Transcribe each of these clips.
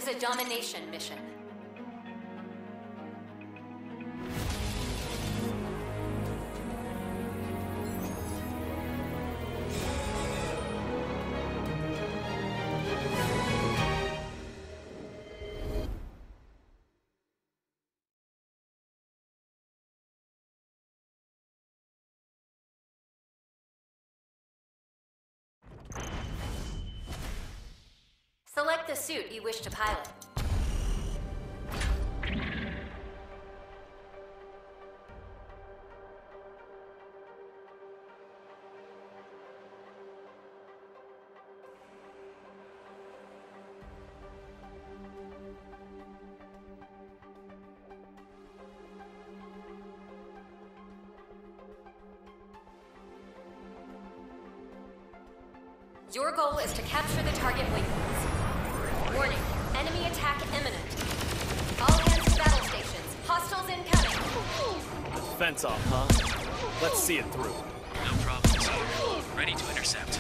is a domination mission. Select the suit you wish to pilot. Your goal is to capture the target waypoints. Warning, enemy attack imminent. All hands to battle stations. Hostiles incoming. Fence off, huh? Let's see it through. No problem, sir. Ready to intercept.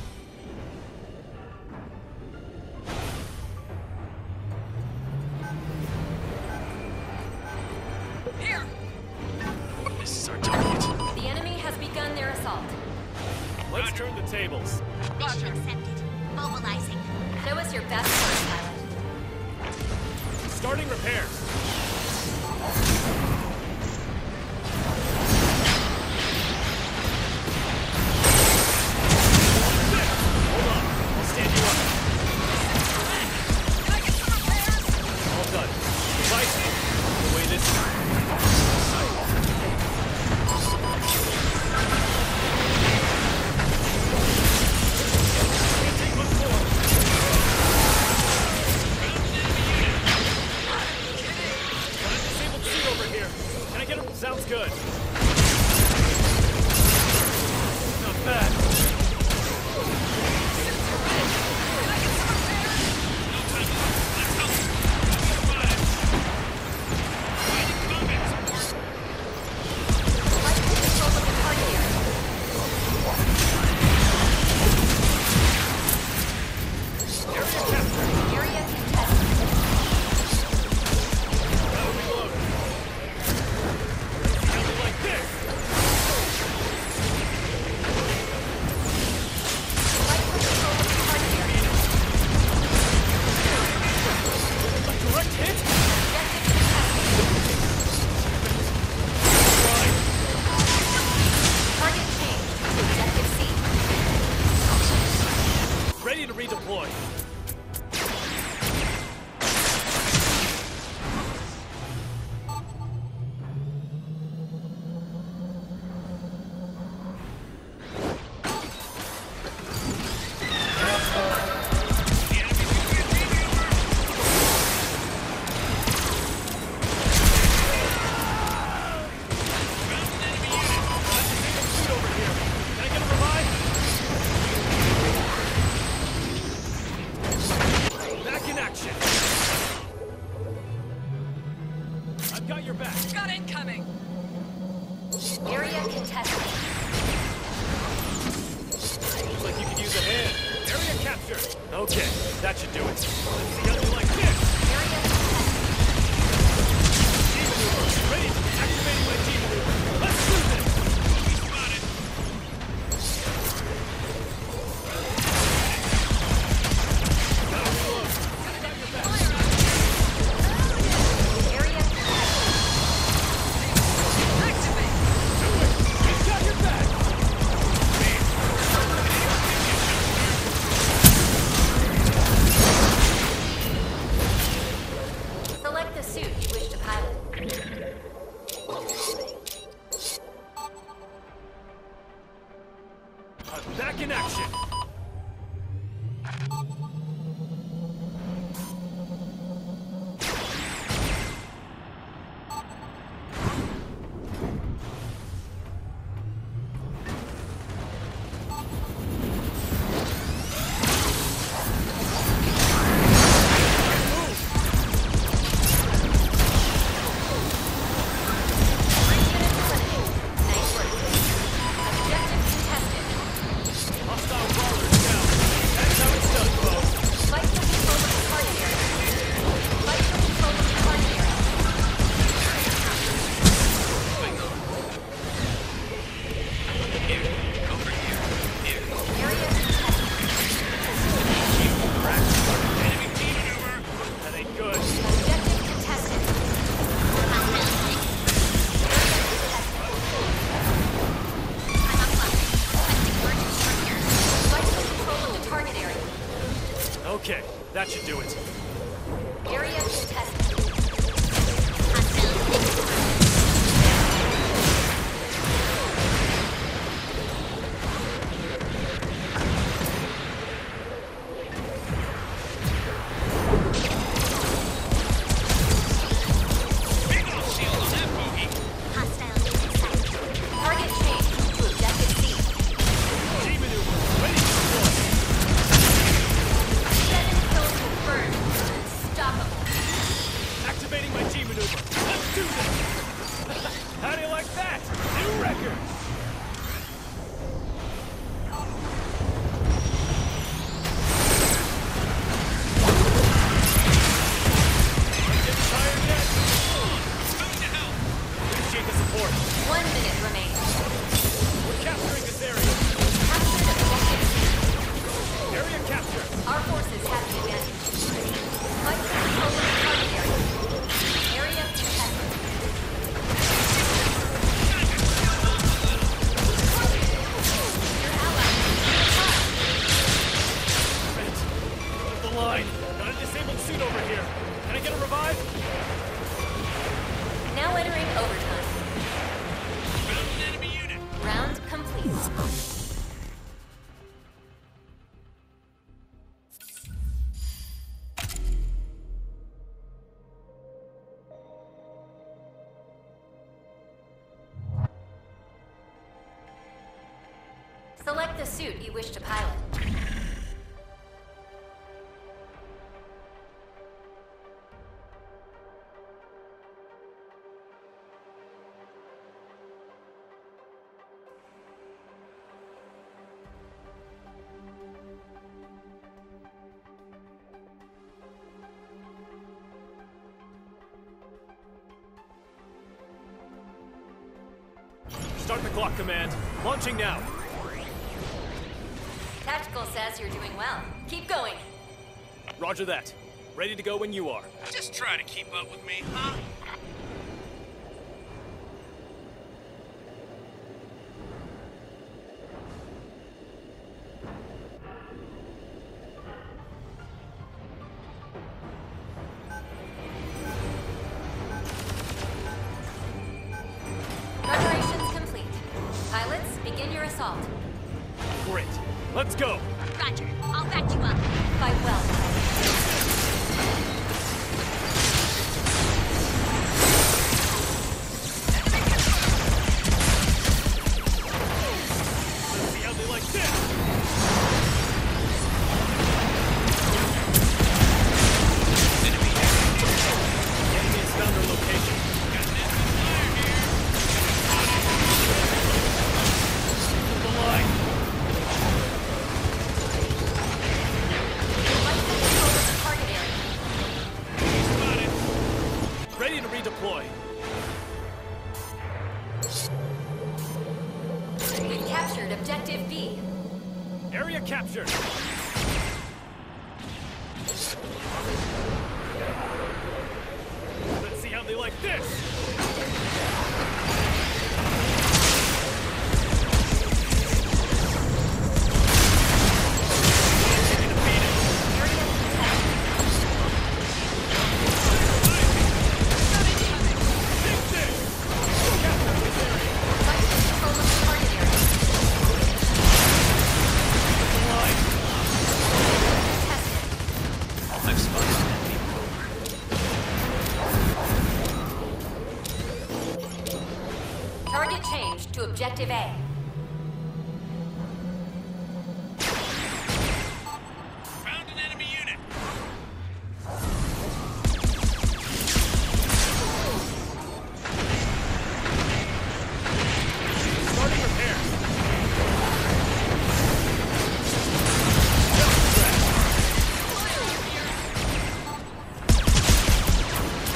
Here! This is our target. The enemy has begun their assault. Let's turn the tables. Mission accepted. Mobilizing. Show us your best work, pilot. Starting repairs. Hold on. I'll stand you up. Can I get some repairs? All done. Device away this time. Sounds good. Not bad. Ready to redeploy. I've got your back. Got incoming. Area contested. Seems like you could use a hand. Area capture. Okay, that should do it. Let's see how you like this. Area contested. G-maneuver. Ready. Activating my G-maneuver. Let's do this. Spotted. Area Select the suit you wish to pilot. I'm back in action. Nice work. Objective contested. Hostile That should do it. Area contested. Big ol' shield on that bogey. Hostiles in sight. Target changed to objective C. G-maneuver, ready to deploy. 7 kills confirmed. Unstoppable. Activating my G-maneuver. Let's do this! How do you like that? New record! Getting tired yet? Coming to help. Appreciate the support. 1 minute remains. We're capturing this area. Captured objective C. Area capture. Our forces have the advantage. Fight to control the target area. Area contested. Your ally is under attack. Right. Hold the line. Got a disabled suit over here. Can I get a revive? Now entering overtime. Found an enemy unit. Round complete. Select the suit you wish to pilot. Start the clock, Command. Launching now. Tactical says you're doing well. Keep going. Roger that. Ready to go when you are. Just try to keep up with me, huh? Preparations complete. Pilots, begin your assault. Great. Let's go. Roger. I'll back you up. Fight well. Let's see how they like this. Enemy has found their location. Got an enemy flyer here. Hold the line. Fight to control the target area. Spotted. Ready to redeploy. We've captured objective B. Area captured. Let's see how they like this. Area contested. Take this. Capture this area. Fight to control the target area. The line. Contested. I've spotted an enemy rover. Target changed to objective A. Found an enemy unit. Starting repair.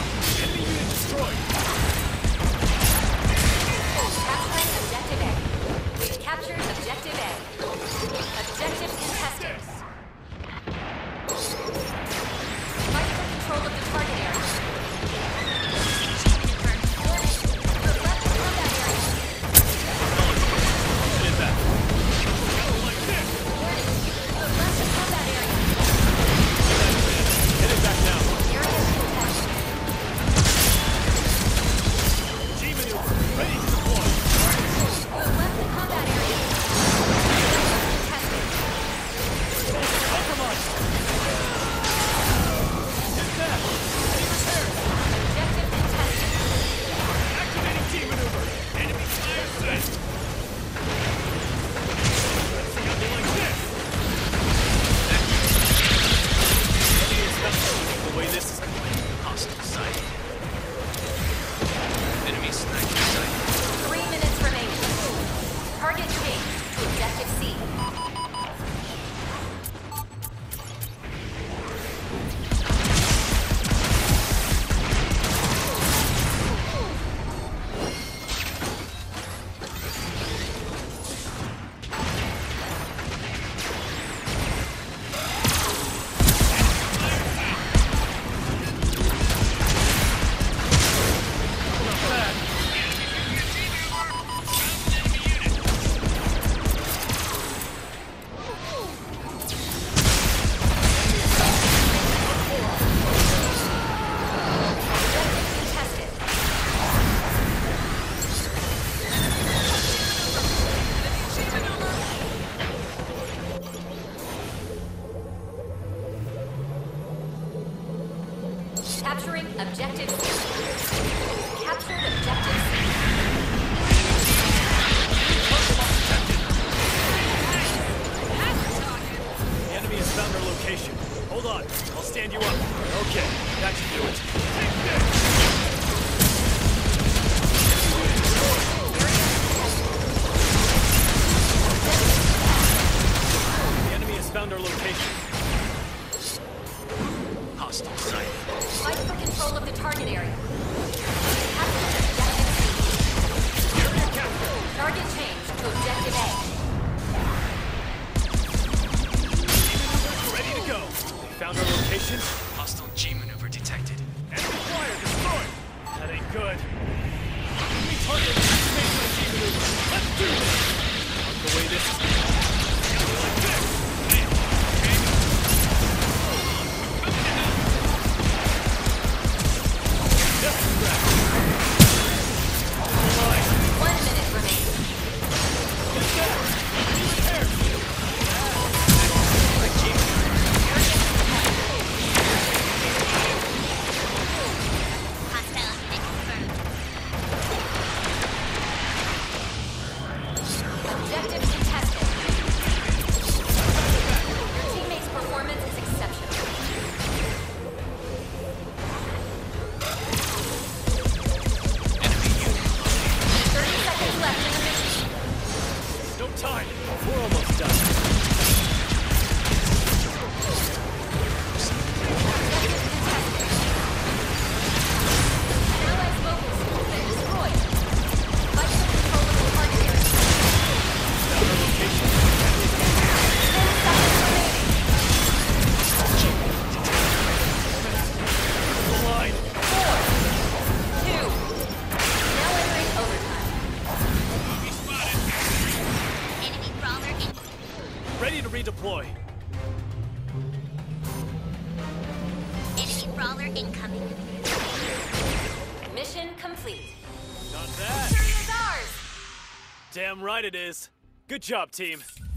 Enemy unit destroyed. Capturing objective A. Capturing objective C. Captured objective C. The enemy has found our location. Hold on, I'll stand you up. Okay, that should do it. Take this! The enemy has found our location. Hostile sight. Fight for control of the target area. Captured objective C. Area captured. Target changed to objective A. Ready to go. They found our location. Hostile G maneuver detected. Enemy flyer destroyed. That ain't good. Enemy target made my G maneuver. Let's do this. Like the way this is. Like this. Just grab. 1 minute remaining. Get better. Be prepared. Hostile unit confirmed. Objective contested. Your teammate's performance is exceptional. Enemy unit. 30 seconds left in the mission. No time. We're almost done. An allied's focus has been destroyed. Fight for control of the target area. Found our location. 10 seconds remaining. The line. 4, 2. Now entering overtime. Enemy brawler in. Ready to redeploy. Enemy brawler incoming. Mission complete. Not bad. Victory is ours! Damn right it is. Good job, team.